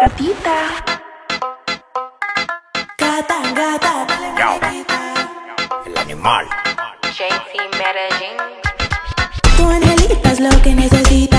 gatita. Gata, gata, dale gatita. El animal. JT Medellín. Tu angelita es lo que necesitas.